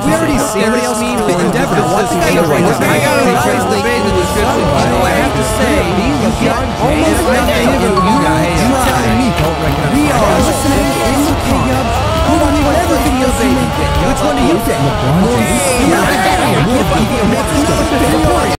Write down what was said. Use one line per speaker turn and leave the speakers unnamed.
We already see what else mean for Endeavor. What's the guy right now? I got to translate the description. Although I have to say, you get almost nothing if you try. We are listening in the pickup. Whatever videos they get. Which one do you think?